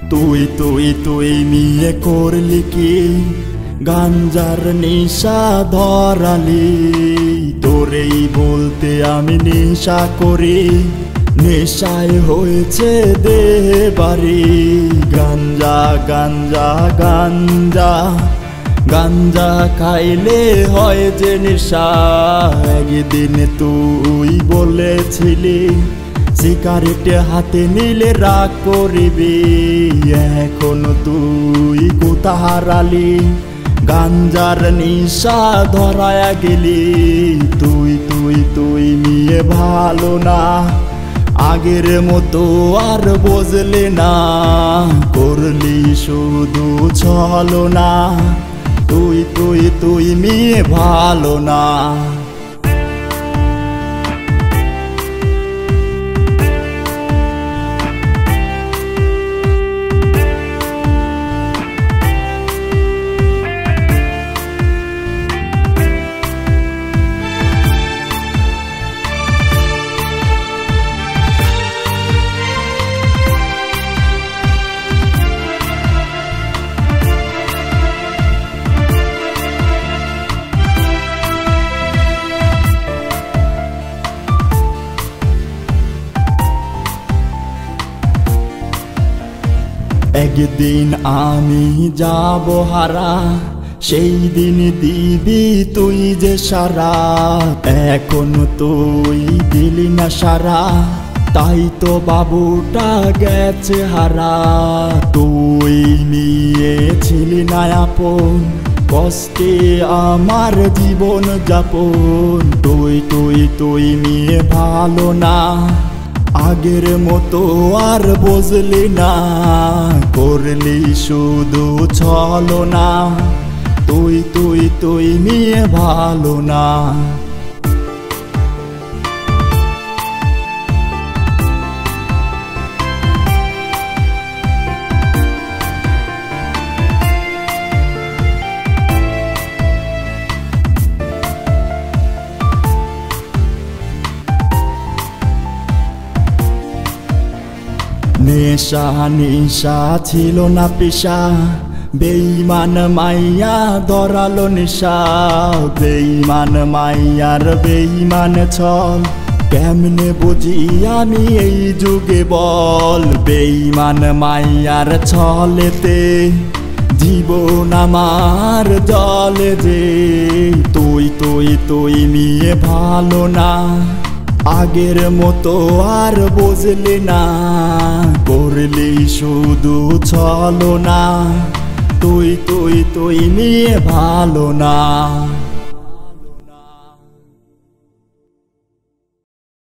তুই তুই তুই মিয়ে করলি কি গাঞ্জার নেশা ধরালি তোরেই বলতে আমি নেশা করি নেশায় হয়েছে দেহে বাড়ি গাঞ্জা গাঞ্জা গাঞ্জা গাঞ্জা খাইলে হয় যে নেশা একদিন তুই বলেছিলি সিগারেট হাতে নিলে রাগ করবি এখন তুই কোথা হারালি গাঞ্জার নেশা ধরায়া গেলি তুই তুই তুই মিয়ে ভালো না আগের মতো আর বুঝলে না করলি শুধু ছলনা তুই তুই তুই মিয়ে ভালো না একদিন আমি যাব হারা সেই দিন দিবি তুই যে সারা এখন তুই দিলি না সারা তাই তো বাবুটা গেছে হারা তুই নিয়ে ছিলি না আপন কষ্টে আমার জীবন যাপন তুই তুই তুই নিয়ে ভালো না আগের মতো আর বুঝলি না করলি শুধু ছলনা তুই তুই তুই নিয়ে ভালো না নেশা নিশা ছিল না পেশা বেঈমান মাইয়া ধরালো নেশা বেঈমান মাইয়ার বেঈমান ছল কেমনে বুঝি আমি এই যুগে বল বেঈমান মাইয়ার ছলেতে জীবন আমার জলে যে তুই তুই তুই মিয়ে ভালো না আগের মতো আর বুঝলি না করলি শুধু ছলনা তুই তুই তুই নিয়ে ভালো না।